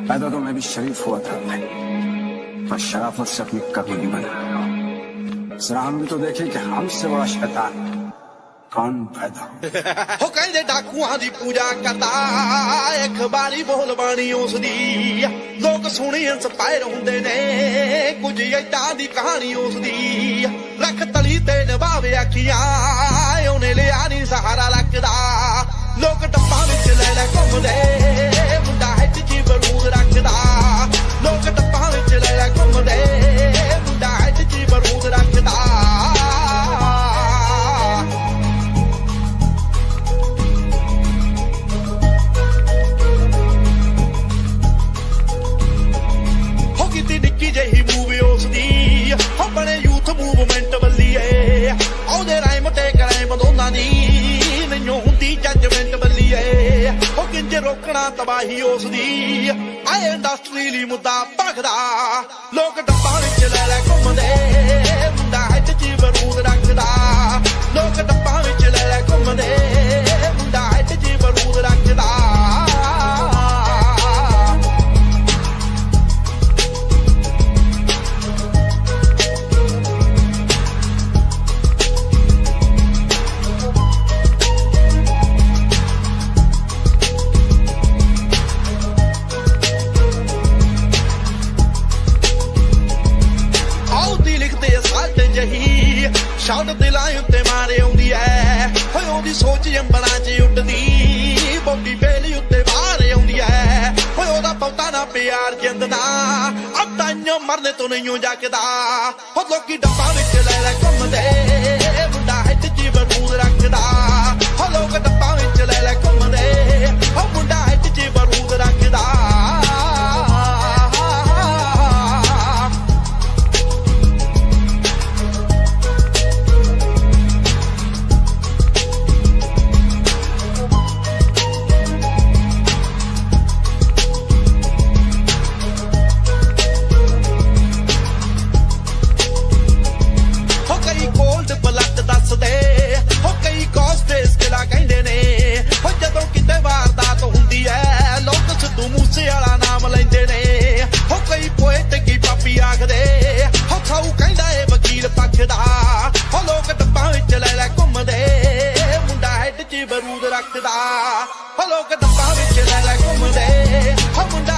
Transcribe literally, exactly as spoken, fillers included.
पैदा तो मैं भी शरीफ हुआ था पर शराफत से अपनी कभी नहीं बना। जरा हम भी तो देखें कि हमसे बड़ा शैतान कौन पैदा हो। कहंदे डाकुआं दी पूजा करदा अखबारी बोल बाणी उसदी, लोग सुनी इंस्पायर हुंदे ने कुछ ऐदां दी कहानी उसदी। रख तली ते नभावे अखियां उन्हें लिया नी सहारा लगदा। लोग डब्बा विच ले ले घुमदे मुंडा हिट च बरूद रखदा। लोग डब्बा विच ले ले घुमदे मुंडा हिट च बरूद रखदा। निक्की जही मूवी उसदी अपने यूथ मूवमेंट बल्लीए ओदे राइम ते क्राइम दोनां दी नहीं हुंदी जजमेंट बल्लीए। ओ किंज रोकना तबाही उसदी आए इंडस्ट्री ली मुद्दा भखदा। लोग डब्बा विच ले ले घुमदे मुंडा हिट च बरूद रखदा। लोग डब्बा विच ले ले घुमदे मुंडा हिट च बरूद रखदा। शौट दिलां उत्ते मारे आउंदी ऐ होए ओदी सोच अंबरां च उड्डदी। बॉडी बेली उत्ते बाहर आउंदी ऐ होए ओदा बहुता ना प्यार जिंदना अब ताइयों मरने तो नहीं जगदा। हो लोकी डब्बा विच ले ले घुमदे मुंडा हिट च बरूद रखदा। हो लोग डब्बा विच ले ले घुमदे हो मुंडा हिट च बरूद रखदा। बरूद रखदा। लोग डब्बा विच ले ले घुमदे मुंडा